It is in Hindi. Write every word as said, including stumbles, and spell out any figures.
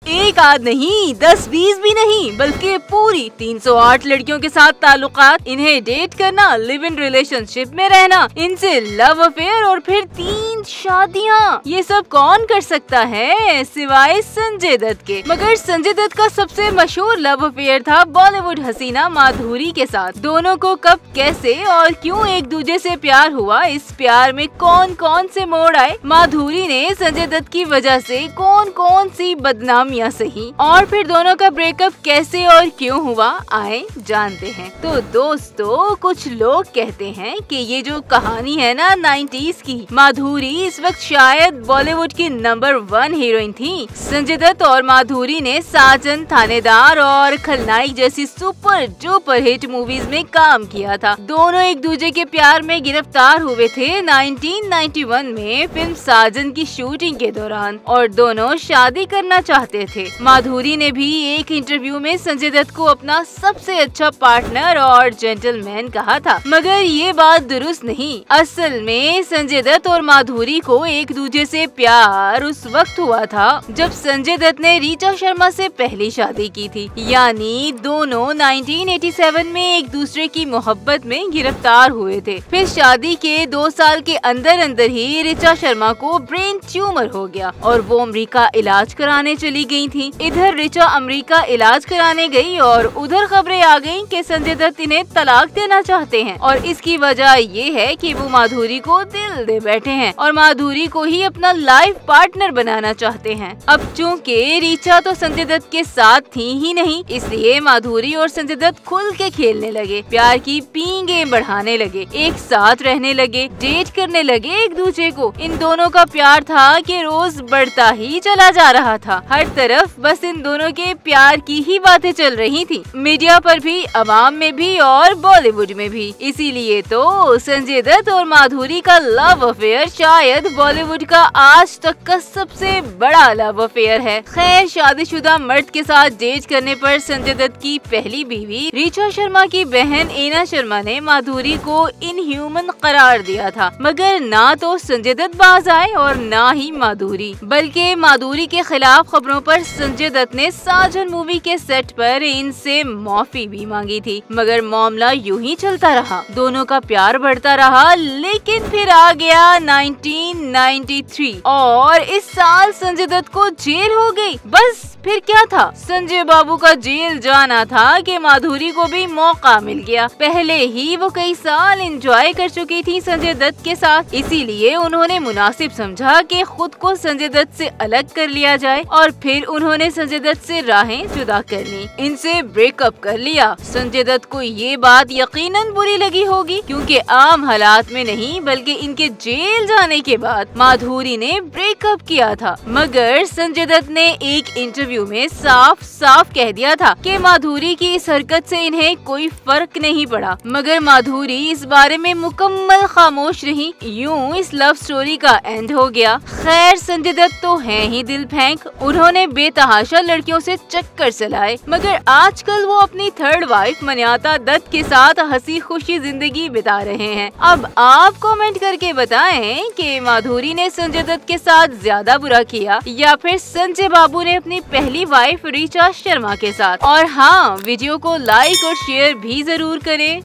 एक आध नहीं, दस बीस भी नहीं, बल्कि पूरी तीन सौ आठ लड़कियों के साथ ताल्लुकात, इन्हें डेट करना, लिव इन रिलेशनशिप में रहना, इनसे लव अफेयर और फिर तीन शादियाँ, ये सब कौन कर सकता है सिवाय संजय दत्त के। मगर संजय दत्त का सबसे मशहूर लव अफेयर था बॉलीवुड हसीना माधुरी के साथ। दोनों को कब, कैसे और क्यों एक दूसरे से प्यार हुआ, इस प्यार में कौन कौन से मोड़ आए, माधुरी ने संजय दत्त की वजह से कौन कौन सी बदनामियां सही, और फिर दोनों का ब्रेकअप कैसे और क्यों हुआ, आए जानते हैं। तो दोस्तों, कुछ लोग कहते हैं कि ये जो कहानी है ना नाइन्टीज की, माधुरी इस वक्त शायद बॉलीवुड की नंबर वन हीरोइन थी। संजय दत्त और माधुरी ने साजन, थानेदार और खलनायक जैसी सुपर डुपर हिट मूवीज में काम किया था। दोनों एक दूसरे के प्यार में गिरफ्तार हुए थे नाइनटीन नाइंटी वन में फिल्म साजन की शूटिंग के दौरान, और दोनों शादी करना चाहते थे। माधुरी ने भी एक इंटरव्यू में संजय दत्त को अपना सबसे अच्छा पार्टनर और जेंटलमैन कहा था, मगर ये बात दुरुस्त नहीं। असल में संजय दत्त और माधुरी को एक दूसरे से प्यार उस वक्त हुआ था जब संजय दत्त ने ऋचा शर्मा से पहली शादी की थी, यानी दोनों नाइनटीन एटी सेवन में एक दूसरे की मोहब्बत में गिरफ्तार हुए थे। फिर शादी के दो साल के अंदर अंदर ही ऋचा शर्मा को ब्रेन ट्यूमर हो गया और वो अमेरिका इलाज कराने चली गई थी। इधर ऋचा अमेरिका इलाज कराने गई और उधर खबरें आ गयी कि संजय दत्त इन्हें तलाक देना चाहते हैं, और इसकी वजह ये है कि वो माधुरी को दिल दे बैठे हैं और माधुरी को ही अपना लाइफ पार्टनर बनाना चाहते हैं। अब चूँकि ऋचा तो संजय दत्त के साथ थी ही नहीं, इसलिए माधुरी और संजय दत्त खुल के खेलने लगे, प्यार की पींगे बढ़ाने लगे, एक साथ रहने लगे, डेट करने लगे एक दूसरे को। इन दोनों का प्यार था कि रोज बढ़ता ही चला जा रहा था। हर तरफ बस इन दोनों के प्यार की ही बातें चल रही थी, मीडिया पर भी, अवाम में भी और बॉलीवुड में भी। इसीलिए तो संजय दत्त और माधुरी का लव अफेयर शायद बॉलीवुड का आज तक का सबसे बड़ा लव अफेयर है। खैर, शादीशुदा मर्द के साथ डेट करने पर संजय दत्त की पहली बीवी ऋचा शर्मा की बहन एना शर्मा ने माधुरी को इनह्यूमन करार दिया था, मगर ना तो संजय दत्त बाज आए और ना ही माधुरी, बल्कि माधुरी के खिलाफ खबरों पर संजय दत्त ने साजन मूवी के सेट पर इनसे माफी भी मांगी थी, मगर मामला यूं ही चलता रहा, दोनों का प्यार बढ़ता रहा। लेकिन फिर आ गया नाइनटीन नाइंटी थ्री और इस साल संजय दत्त को जेल हो गई। बस फिर क्या था, संजय बाबू का जेल जाना था कि माधुरी को भी मौका मिल गया। पहले ही वो कई साल एंजॉय कर चुकी थी संजय दत्त के साथ, इसीलिए उन्होंने मुनासिब समझा कि खुद को संजय दत्त से अलग कर लिया जाए, और फिर उन्होंने संजय दत्त से राहें जुदा कर ली, इनसे ब्रेकअप कर लिया। संजय दत्त को ये बात यकीनन बुरी लगी होगी, क्योंकि आम हालात में नहीं बल्कि इनके जेल जाने के बाद माधुरी ने ब्रेकअप किया था। मगर संजय दत्त ने एक इंटरव्यू में साफ साफ कह दिया था कि माधुरी की इस हरकत से इन्हें कोई फर्क नहीं पड़ा, मगर माधुरी इस बारे में मुकम्मल खामोश रही। यूं इस लव स्टोरी का एंड हो गया। खैर, संजय दत्त तो है ही दिल फेंक, उन्होंने बेतहाशा लड़कियों से चक्कर चलाए, मगर आजकल वो अपनी थर्ड वाइफ मन्याता दत्त के साथ हंसी खुशी जिंदगी बिता रहे हैं। अब आप कमेंट करके बताएं कि माधुरी ने संजय दत्त के साथ ज्यादा बुरा किया या फिर संजय बाबू ने अपनी पहली वाइफ ऋचा शर्मा के साथ। और हाँ, वीडियो को लाइक और शेयर भी जरूर करें।